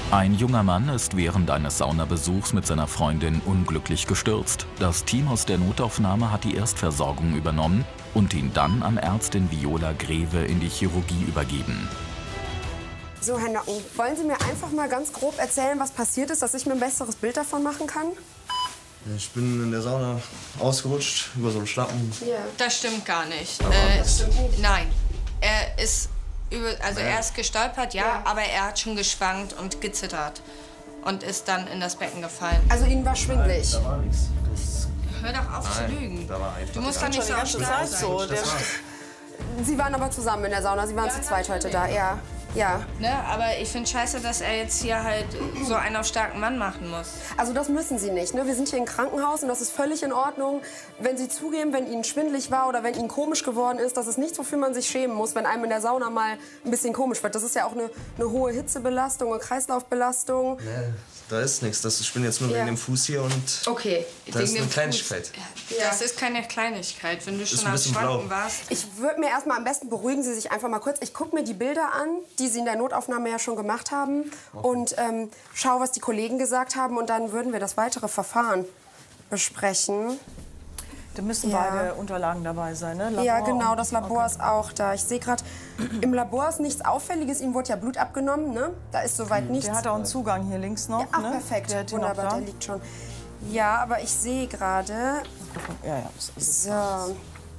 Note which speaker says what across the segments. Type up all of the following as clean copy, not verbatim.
Speaker 1: Ein junger Mann ist während eines Saunabesuchs mit seiner Freundin unglücklich gestürzt. Das Team aus der Notaufnahme hat die Erstversorgung übernommen und ihn dann an Ärztin Viola Greve in die Chirurgie übergeben.
Speaker 2: So, Herr Nocken, wollen Sie mir einfach mal ganz grob erzählen, was passiert ist, dass ich mir ein besseres Bild davon machen kann?
Speaker 3: Ich bin in der Sauna ausgerutscht über so einen Schlappen.
Speaker 2: Ja.
Speaker 4: Das stimmt gar nicht.
Speaker 2: Das stimmt nicht.
Speaker 4: Nein, er ist er ist gestolpert, ja, aber er hat schon geschwankt und gezittert und ist dann in das Becken gefallen.
Speaker 2: Also Ihnen war schwindelig?
Speaker 3: Da war nichts.
Speaker 4: Hör doch auf zu lügen.
Speaker 3: Da war einfach
Speaker 4: Du musst doch nicht so am Start sein.
Speaker 2: Sie waren aber zusammen in der Sauna, Sie waren zu zweit heute da, ja. Ja.
Speaker 4: Ne? Aber ich finde scheiße, dass er jetzt hier halt so einen auf starken Mann machen muss.
Speaker 2: Also das müssen Sie nicht. Ne? Wir sind hier im Krankenhaus und das ist völlig in Ordnung. Wenn Sie zugeben, wenn Ihnen schwindelig war oder wenn Ihnen komisch geworden ist, das ist nichts, wofür man sich schämen muss, wenn einem in der Sauna mal ein bisschen komisch wird. Das ist ja auch eine hohe Hitzebelastung und Kreislaufbelastung.
Speaker 3: Nee, da ist nichts. Ich bin jetzt nur wegen dem Fuß hier und
Speaker 2: okay.
Speaker 3: Da ist eine Kleinigkeit.
Speaker 4: Das ist keine Kleinigkeit, wenn du schon am
Speaker 3: bisschen
Speaker 4: Schwanken
Speaker 3: blau.
Speaker 4: warst.
Speaker 2: Ich würde mir erstmal am besten, beruhigen Sie sich einfach mal kurz. Ich gucke mir die Bilder an, die Sie in der Notaufnahme ja schon gemacht haben. Okay. Und schaue, was die Kollegen gesagt haben. Und dann würden wir das weitere Verfahren besprechen.
Speaker 5: Da müssen beide Unterlagen dabei sein, ne? Labor
Speaker 2: ja, genau, das Labor ist auch da. Ich sehe gerade, im Labor ist nichts Auffälliges. Ihm wurde ja Blut abgenommen, ne? Da ist soweit nichts.
Speaker 5: Der hat auch einen Zugang hier links noch.
Speaker 2: Ja, ach,
Speaker 5: ne?
Speaker 2: perfekt, wunderbar, der liegt schon. Ja, aber ich sehe gerade...
Speaker 5: Ja.
Speaker 2: So.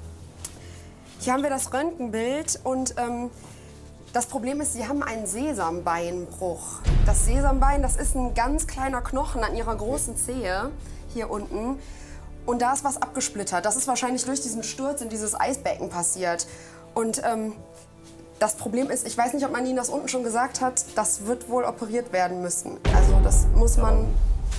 Speaker 2: Hier haben wir das Röntgenbild und das Problem ist, Sie haben einen Sesambeinbruch. Das Sesambein, das ist ein ganz kleiner Knochen an Ihrer großen Zehe, hier unten. Und da ist was abgesplittert. Das ist wahrscheinlich durch diesen Sturz in dieses Eisbecken passiert. Und das Problem ist, ich weiß nicht, ob man Ihnen das unten schon gesagt hat, das wird wohl operiert werden müssen. Also das muss man...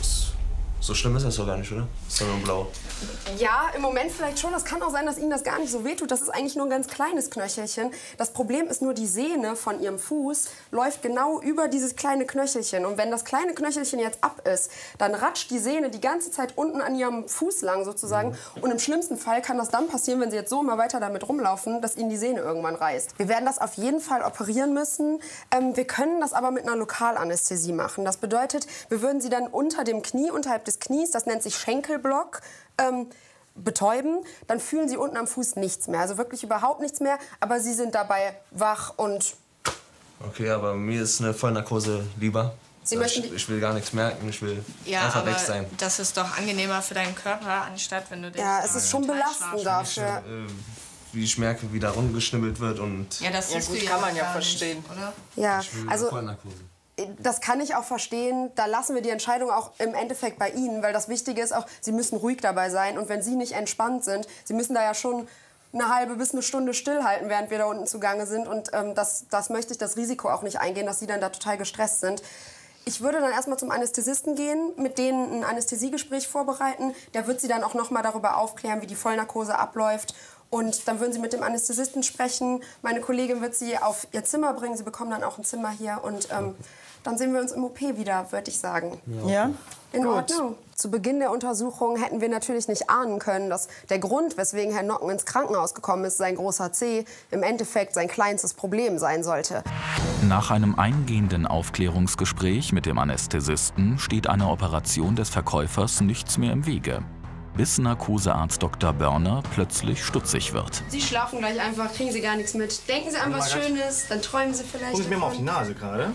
Speaker 3: So schlimm ist das doch gar nicht, oder? Ist doch nur blau.
Speaker 2: Ja, im Moment vielleicht schon. Es kann auch sein, dass Ihnen das gar nicht so wehtut. Das ist eigentlich nur ein ganz kleines Knöchelchen. Das Problem ist nur, die Sehne von Ihrem Fuß läuft genau über dieses kleine Knöchelchen. Und wenn das kleine Knöchelchen jetzt ab ist, dann ratscht die Sehne die ganze Zeit unten an Ihrem Fuß lang sozusagen. Und im schlimmsten Fall kann das dann passieren, wenn Sie jetzt so immer weiter damit rumlaufen, dass Ihnen die Sehne irgendwann reißt. Wir werden das auf jeden Fall operieren müssen. Wir können das aber mit einer Lokalanästhesie machen. Das bedeutet, wir würden Sie dann unter dem Knie, unterhalb des Knies, das nennt sich Schenkelblock, betäuben, dann fühlen Sie unten am Fuß nichts mehr, also wirklich überhaupt nichts mehr, aber Sie sind dabei wach und...
Speaker 3: Okay, aber mir ist eine Vollnarkose lieber. Ich will gar nichts merken, ich will einfach weg sein.
Speaker 4: Das ist doch angenehmer für deinen Körper, anstatt wenn du dich...
Speaker 2: Ja, es ist schon belastend dafür.
Speaker 3: Wie ich merke, wie da rumgeschnibbelt wird und...
Speaker 4: Ja, das
Speaker 5: gut, kann man ja verstehen,
Speaker 4: oder?
Speaker 2: Ja, also...
Speaker 3: Vollnarkose.
Speaker 2: Das kann ich auch verstehen. Da lassen wir die Entscheidung auch im Endeffekt bei Ihnen, weil das Wichtige ist auch, Sie müssen ruhig dabei sein. Und wenn Sie nicht entspannt sind, Sie müssen da ja schon eine halbe bis eine Stunde stillhalten, während wir da unten zugange sind. Und das möchte ich, das Risiko auch nicht eingehen, dass Sie dann da total gestresst sind. Ich würde dann erstmal zum Anästhesisten gehen, mit denen ein Anästhesiegespräch vorbereiten. Der wird Sie dann auch noch mal darüber aufklären, wie die Vollnarkose abläuft. Und dann würden Sie mit dem Anästhesisten sprechen. Meine Kollegin wird Sie auf Ihr Zimmer bringen. Sie bekommen dann auch ein Zimmer hier. Und dann sehen wir uns im OP wieder, würde ich sagen.
Speaker 5: Ja?
Speaker 2: In Ordnung. Zu Beginn der Untersuchung hätten wir natürlich nicht ahnen können, dass der Grund, weswegen Herr Nocken ins Krankenhaus gekommen ist, sein großer Zeh, im Endeffekt sein kleinstes Problem sein sollte.
Speaker 1: Nach einem eingehenden Aufklärungsgespräch mit dem Anästhesisten steht einer Operation des Verkäufers nichts mehr im Wege, bis Narkosearzt Dr. Börner plötzlich stutzig wird.
Speaker 2: Sie schlafen gleich einfach, kriegen Sie gar nichts mit. Denken Sie an was Schönes, dann träumen Sie vielleicht.
Speaker 6: Gucken Sie mir mal auf die Nase gerade.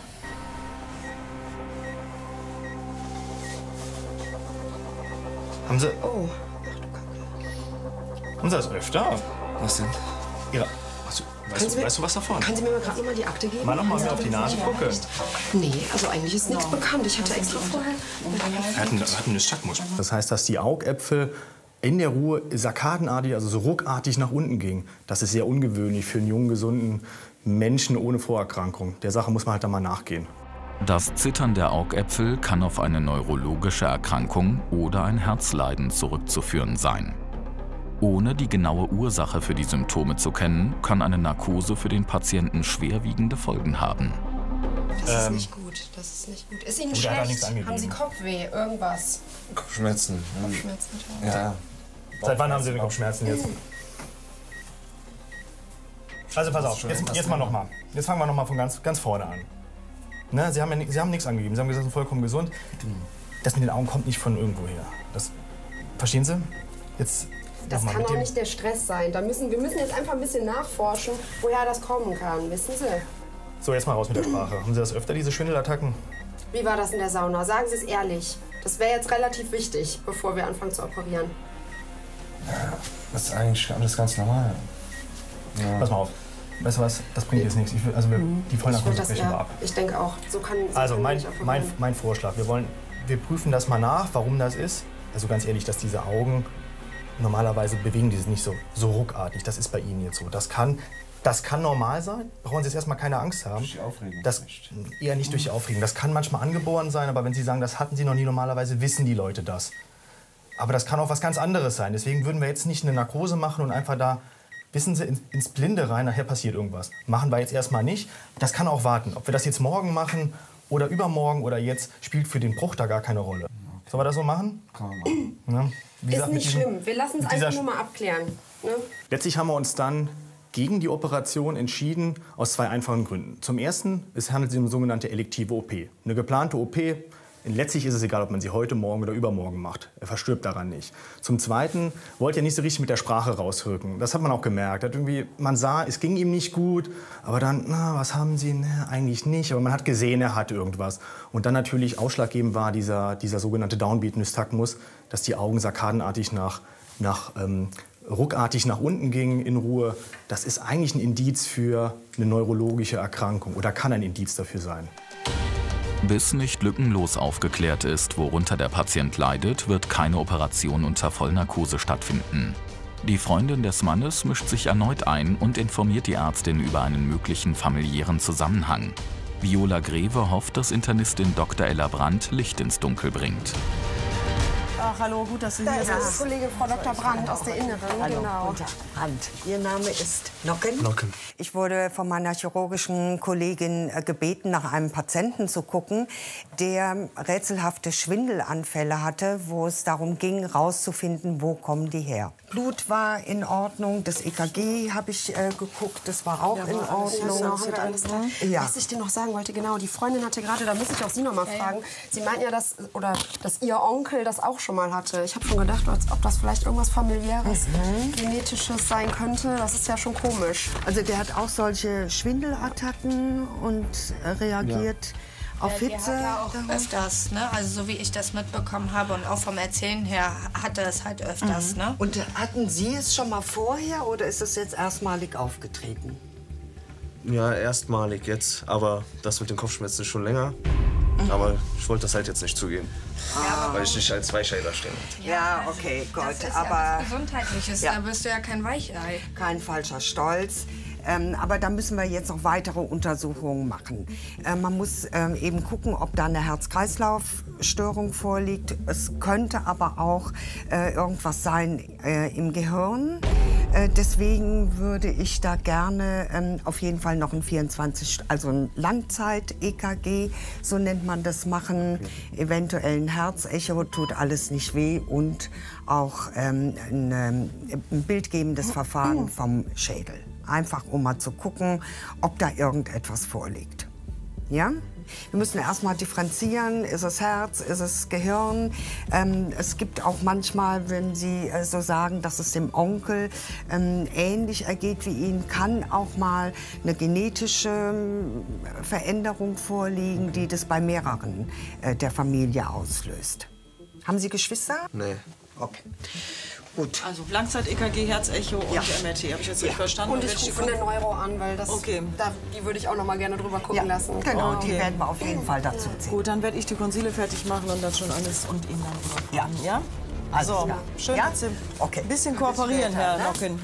Speaker 6: Haben Sie...
Speaker 2: Oh.
Speaker 6: Haben Sie das öfter?
Speaker 3: Was denn?
Speaker 6: Ja. Weißt du was davon?
Speaker 2: Können Sie mir mal gerade noch mal die Akte geben?
Speaker 6: Mal noch mal mir auf die Nase gucken.
Speaker 2: Nee, also eigentlich ist nichts bekannt. Ich hatte extra vorher...
Speaker 6: Er hat einen Nystagmus. Das heißt, dass die Augäpfel in der Ruhe sarkadenartig, also so ruckartig nach unten gingen. Das ist sehr ungewöhnlich für einen jungen, gesunden Menschen ohne Vorerkrankung. Der Sache muss man halt dann mal nachgehen.
Speaker 1: Das Zittern der Augäpfel kann auf eine neurologische Erkrankung oder ein Herzleiden zurückzuführen sein. Ohne die genaue Ursache für die Symptome zu kennen, kann eine Narkose für den Patienten schwerwiegende Folgen haben.
Speaker 2: Das ist nicht gut, das ist nicht gut. Ist Ihnen
Speaker 6: hat nichts
Speaker 2: schlecht?
Speaker 6: angegeben.
Speaker 2: Haben Sie Kopfweh, irgendwas?
Speaker 3: Kopfschmerzen.
Speaker 2: Kopfschmerzen?
Speaker 3: Ja.
Speaker 6: Seit wann haben Sie denn Kopfschmerzen jetzt? Also pass auf, jetzt mal noch mal. Jetzt fangen wir noch mal von ganz vorne an. Ne? Sie haben nichts angegeben. Sie haben gesagt, sie sind vollkommen gesund. Das mit den Augen kommt nicht von irgendwo her. Verstehen Sie? Jetzt
Speaker 2: das kann auch nicht der Stress sein. Wir müssen jetzt einfach ein bisschen nachforschen, woher das kommen kann, wissen Sie?
Speaker 6: So, jetzt mal raus mit der Sprache. Haben Sie das öfter, diese Schwindelattacken?
Speaker 2: Wie war das in der Sauna? Sagen Sie es ehrlich. Das wäre jetzt relativ wichtig, bevor wir anfangen zu operieren.
Speaker 3: Ja, das ist eigentlich alles ganz normal.
Speaker 6: Ja. Pass mal auf. Weißt du was? Das bringt jetzt nichts. Die Vollnarkose brechen wir ab.
Speaker 2: Ich denke auch.
Speaker 6: Also mein Vorschlag. Wir prüfen das mal nach, warum das ist. Also ganz ehrlich, dass diese Augen normalerweise bewegen die sich nicht so ruckartig. Das ist bei Ihnen jetzt so. Das kann normal sein. Brauchen Sie jetzt erstmal keine Angst haben.
Speaker 3: Durch die Aufregung.
Speaker 6: Eher nicht durch die Aufregung. Das kann manchmal angeboren sein, aber wenn Sie sagen, das hatten Sie noch nie, normalerweise wissen die Leute das. Aber das kann auch was ganz anderes sein. Deswegen würden wir jetzt nicht eine Narkose machen und einfach da, wissen Sie, ins Blinde rein, nachher passiert irgendwas. Machen wir jetzt erstmal nicht. Das kann auch warten. Ob wir das jetzt morgen machen oder übermorgen oder jetzt, spielt für den Bruch da gar keine Rolle. Sollen wir das so machen?
Speaker 3: Kann man machen.
Speaker 6: Ja,
Speaker 2: ist nicht schlimm. Wir lassen es einfach nur mal abklären. Ne?
Speaker 6: Letztlich haben wir uns dann gegen die Operation entschieden, aus 2 einfachen Gründen. Zum Ersten, es handelt sich um eine sogenannte elektive OP. Eine geplante OP, letztlich ist es egal, ob man sie heute, morgen oder übermorgen macht. Er verstirbt daran nicht. Zum Zweiten wollte er nicht so richtig mit der Sprache rausrücken. Das hat man auch gemerkt. Man sah, es ging ihm nicht gut, aber dann, was haben Sie? Eigentlich nicht. Aber man hat gesehen, er hat irgendwas. Und dann natürlich ausschlaggebend war dieser sogenannte Downbeat-Nystagmus, dass die Augen sarkadenartig ruckartig nach unten gingen in Ruhe. Das ist eigentlich ein Indiz für eine neurologische Erkrankung oder kann ein Indiz dafür sein.
Speaker 1: Bis nicht lückenlos aufgeklärt ist, worunter der Patient leidet, wird keine Operation unter Vollnarkose stattfinden. Die Freundin des Mannes mischt sich erneut ein und informiert die Ärztin über einen möglichen familiären Zusammenhang. Viola Greve hofft, dass Internistin Dr. Ella Brandt Licht ins Dunkel bringt.
Speaker 5: Ach, hallo, gut, dass Sie hier sind.
Speaker 2: Da ist Kollegin Frau Dr. Brandt aus der Inneren.
Speaker 7: Hallo,
Speaker 2: genau.
Speaker 7: Brandt. Ihr Name ist Nocken?
Speaker 3: Nocken.
Speaker 7: Ich wurde von meiner chirurgischen Kollegin gebeten, nach einem Patienten zu gucken, der rätselhafte Schwindelanfälle hatte, wo es darum ging, rauszufinden, wo kommen die her. Blut war in Ordnung, das EKG habe ich geguckt, das war auch in Ordnung.
Speaker 2: Ja. Was ich dir noch sagen wollte, genau, die Freundin hatte gerade, da muss ich auch Sie noch mal fragen, Sie meinten ja, dass Ihr Onkel das auch schon mal hatte. Ich habe schon gedacht, ob das vielleicht irgendwas familiäres, genetisches sein könnte. Das ist ja schon komisch.
Speaker 7: Also der hat auch solche Schwindelattacken und reagiert auf Hitze.
Speaker 4: Der hat ja auch öfters, ne? Also so wie ich das mitbekommen habe und auch vom Erzählen her hat er es halt öfters. Ne?
Speaker 7: Und hatten Sie es schon mal vorher oder ist es jetzt erstmalig aufgetreten?
Speaker 3: Ja, erstmalig jetzt, aber das mit den Kopfschmerzen ist schon länger. Aber ich wollte das halt jetzt nicht zugeben, weil ich nicht als Zweischeider stehe.
Speaker 7: Ja, okay, Gott.
Speaker 4: Das ist
Speaker 7: aber
Speaker 4: ja was Gesundheitliches, da bist du ja kein Weichei.
Speaker 7: Kein falscher Stolz. Aber da müssen wir jetzt noch weitere Untersuchungen machen. Man muss eben gucken, ob da eine Herz-Kreislauf-Störung vorliegt. Es könnte aber auch irgendwas sein im Gehirn. Deswegen würde ich da gerne auf jeden Fall noch ein ein Langzeit-EKG, so nennt man das, machen. Eventuell ein Herzecho, tut alles nicht weh und auch ein bildgebendes Verfahren vom Schädel. Einfach, um mal zu gucken, ob da irgendetwas vorliegt. Ja? Wir müssen erstmal differenzieren, ist es Herz, ist es Gehirn. Es gibt auch manchmal, wenn Sie so sagen, dass es dem Onkel ähnlich ergeht wie Ihnen, kann auch mal eine genetische Veränderung vorliegen, die das bei mehreren der Familie auslöst. Haben Sie Geschwister?
Speaker 3: Nee.
Speaker 7: Okay. Gut.
Speaker 5: Also Langzeit-EKG, Herzecho und MRT, habe ich jetzt richtig verstanden?
Speaker 2: Und ich rufe eine Neuro an, weil die würde ich auch noch mal gerne drüber gucken lassen.
Speaker 7: Genau, die werden wir auf jeden Fall dazu ziehen.
Speaker 5: Gut, dann werde ich die Konsile fertig machen und das schon alles und Ihnen dann überbringen. Ja? Also, schön, dass Sie ein bisschen kooperieren, Herr Nocken.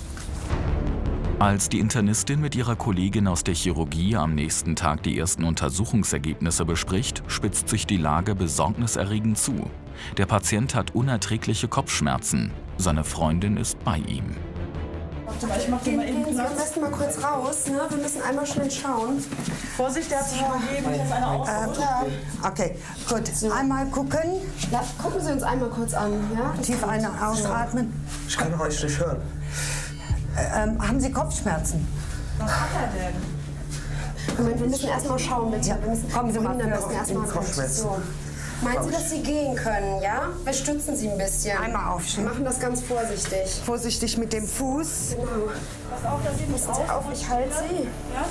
Speaker 1: Als die Internistin mit ihrer Kollegin aus der Chirurgie am nächsten Tag die ersten Untersuchungsergebnisse bespricht, spitzt sich die Lage besorgniserregend zu. Der Patient hat unerträgliche Kopfschmerzen. Seine Freundin ist bei ihm.
Speaker 5: Ich mach den mal eben
Speaker 2: Gehen Sie am besten mal kurz raus, ne? Wir müssen einmal schnell schauen.
Speaker 5: Vorsicht, der hat sich übergeben. Ich habe eine Ausdruck.
Speaker 7: Okay, gut. Einmal gucken.
Speaker 2: Gucken Sie uns einmal kurz an, ja?
Speaker 7: Tief ausatmen.
Speaker 3: Ich kann euch nicht hören.
Speaker 7: Haben Sie Kopfschmerzen?
Speaker 5: Was hat er denn?
Speaker 2: Moment, wir müssen erst mal schauen, bitte. Wir müssen,
Speaker 7: Kommen Sie mal
Speaker 2: am besten erst mal
Speaker 7: Kopfschmerzen.
Speaker 2: so. Meinen Sie, dass Sie gehen können, ja? Wir stützen Sie ein bisschen.
Speaker 7: Einmal
Speaker 2: Wir
Speaker 7: aufstehen.
Speaker 2: machen das ganz vorsichtig.
Speaker 7: Vorsichtig mit dem Fuß.
Speaker 2: Genau. Pass auf, dass Sie nicht auf. Ich halte Sie. Ja?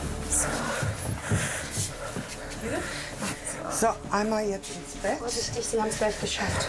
Speaker 7: So, einmal jetzt ins Bett.
Speaker 2: Vorsichtig, Sie haben es gleich geschafft.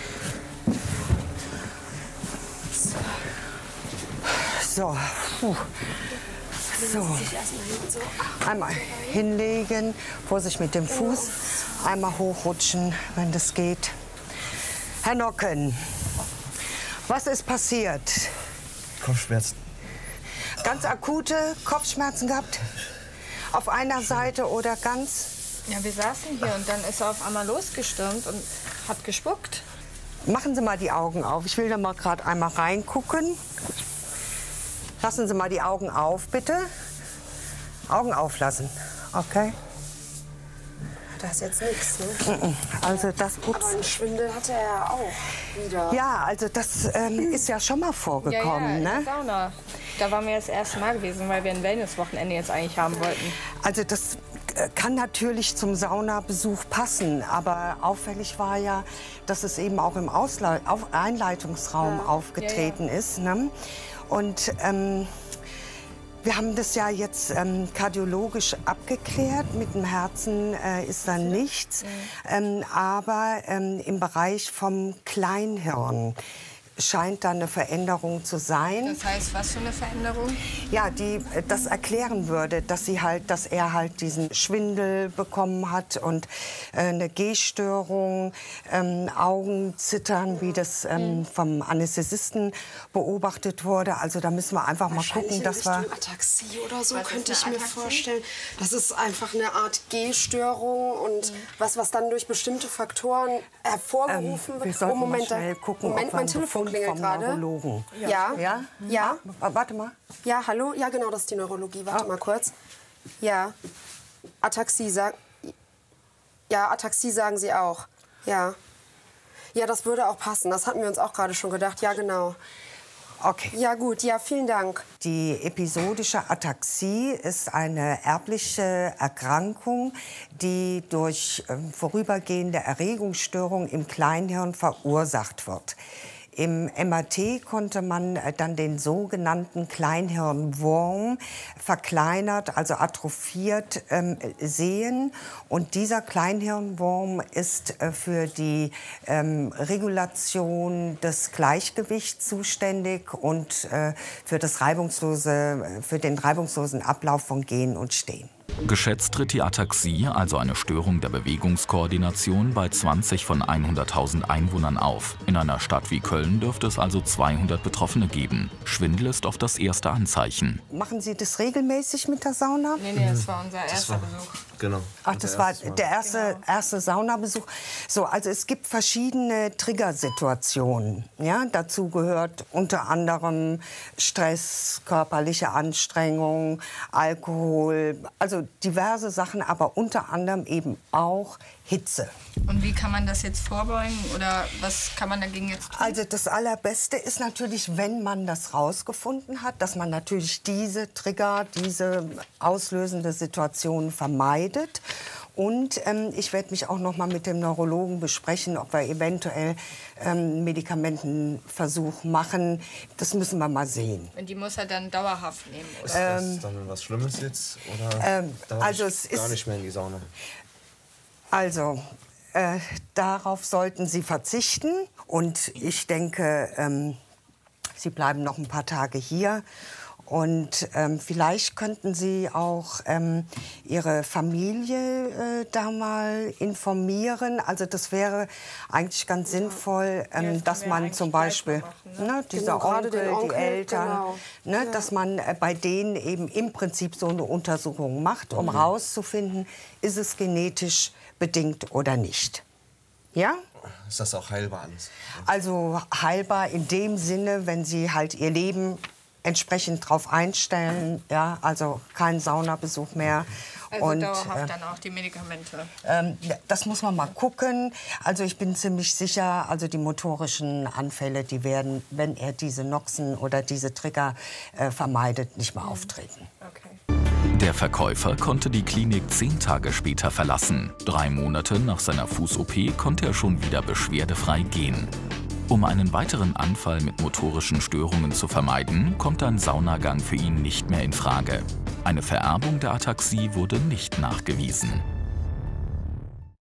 Speaker 7: So, puh. So. Einmal hinlegen, Vorsicht mit dem Fuß, einmal hochrutschen, wenn das geht. Herr Nocken, was ist passiert?
Speaker 3: Kopfschmerzen.
Speaker 7: Ganz akute Kopfschmerzen gehabt? Auf einer Seite oder ganz?
Speaker 4: Ja, wir saßen hier und dann ist er auf einmal losgestürmt und hat gespuckt.
Speaker 7: Machen Sie mal die Augen auf. Ich will da mal gerade einmal reingucken. Lassen Sie mal die Augen auf, bitte. Augen auflassen. Okay.
Speaker 2: Da ist jetzt nichts, ne?
Speaker 7: Also das
Speaker 2: Aber einen Schwindel hatte er auch wieder.
Speaker 7: Ja, also das ist ja schon mal vorgekommen,
Speaker 4: in der
Speaker 7: ne?
Speaker 4: Sauna. Da waren wir das erste Mal gewesen, weil wir ein Wellnesswochenende jetzt eigentlich haben wollten.
Speaker 7: Also das kann natürlich zum Saunabesuch passen, aber auffällig war ja, dass es eben auch im Einleitungsraum aufgetreten ist. Ne? Und wir haben das ja jetzt kardiologisch abgeklärt. Mit dem Herzen ist da nichts. Aber im Bereich vom Kleinhirn scheint da eine Veränderung zu sein.
Speaker 4: Das heißt, was für eine Veränderung?
Speaker 7: Ja, die das erklären würde, dass er halt diesen Schwindel bekommen hat und eine Gehstörung, Augenzittern, wie das vom Anästhesisten beobachtet wurde. Also da müssen wir einfach mal gucken, dass wir
Speaker 2: Ataxie oder so könnte ich mir vorstellen. Das ist einfach eine Art Gehstörung und was dann durch bestimmte Faktoren hervorgerufen wird.
Speaker 7: wir sollten mal schnell gucken,
Speaker 2: Moment,
Speaker 7: ob wir
Speaker 2: mein
Speaker 7: einen
Speaker 2: Telefon
Speaker 7: Befund
Speaker 2: klingelt
Speaker 7: vom
Speaker 2: gerade.
Speaker 7: Neurologen.
Speaker 2: Ja.
Speaker 7: Ja?
Speaker 2: Ja.
Speaker 7: Warte mal.
Speaker 2: Ja, hallo? Ja, genau, das ist die Neurologie. Warte mal kurz. Ja. Ataxie sagen Sie auch. Ja. Ja, das würde auch passen. Das hatten wir uns auch gerade schon gedacht. Ja, genau.
Speaker 7: Okay.
Speaker 2: Ja, gut. Ja, vielen Dank.
Speaker 7: Die episodische Ataxie ist eine erbliche Erkrankung, die durch vorübergehende Erregungsstörung im Kleinhirn verursacht wird. Im MRT konnte man dann den sogenannten Kleinhirnwurm verkleinert, also atrophiert sehen. Und dieser Kleinhirnwurm ist für die Regulation des Gleichgewichts zuständig und für den reibungslosen Ablauf von Gehen und Stehen.
Speaker 1: Geschätzt tritt die Ataxie, also eine Störung der Bewegungskoordination, bei 20 von 100.000 Einwohnern auf. In einer Stadt wie Köln dürfte es also 200 Betroffene geben. Schwindel ist oft das erste Anzeichen.
Speaker 7: Machen Sie das regelmäßig mit der Sauna?
Speaker 4: Nee, das war unser erster Besuch.
Speaker 3: Genau.
Speaker 7: Ach, das war der erste Saunabesuch. So, also es gibt verschiedene Triggersituationen. Ja, dazu gehört unter anderem Stress, körperliche Anstrengung, Alkohol, also diverse Sachen, aber unter anderem eben auch Hitze.
Speaker 4: Und wie kann man das jetzt vorbeugen oder was kann man dagegen jetzt tun?
Speaker 7: Also das Allerbeste ist natürlich, wenn man das rausgefunden hat, dass man natürlich diese Trigger, diese auslösende Situation vermeidet. Und ich werde mich auch noch mal mit dem Neurologen besprechen, ob wir eventuell einen Medikamentenversuch machen. Das müssen wir mal sehen.
Speaker 4: Und die muss er dann dauerhaft nehmen?
Speaker 3: Ist das dann was Schlimmes jetzt? Oder darf
Speaker 7: also
Speaker 3: ich gar nicht mehr in die Sauna?
Speaker 7: Also, darauf sollten Sie verzichten. Und ich denke, Sie bleiben noch ein paar Tage hier. Und vielleicht könnten Sie auch Ihre Familie da mal informieren. Also das wäre eigentlich ganz sinnvoll, dass man zum Beispiel dieser Onkel, die Eltern, dass man bei denen eben im Prinzip so eine Untersuchung macht, um rauszufinden, ist es genetisch bedingt oder nicht. Ja?
Speaker 3: Ist das auch heilbar alles?
Speaker 7: Also heilbar in dem Sinne, wenn Sie halt Ihr Leben entsprechend drauf einstellen, ja, also kein Saunabesuch mehr.
Speaker 4: Also
Speaker 7: und
Speaker 4: dauerhaft dann auch die Medikamente?
Speaker 7: Das muss man mal gucken. Also ich bin ziemlich sicher, also die motorischen Anfälle, die werden, wenn er diese Noxen oder diese Trigger vermeidet, nicht mehr auftreten.
Speaker 4: Okay.
Speaker 1: Der Verkäufer konnte die Klinik 10 Tage später verlassen. 3 Monate nach seiner Fuß-OP konnte er schon wieder beschwerdefrei gehen. Um einen weiteren Anfall mit motorischen Störungen zu vermeiden, kommt ein Saunagang für ihn nicht mehr in Frage. Eine Vererbung der Ataxie wurde nicht nachgewiesen.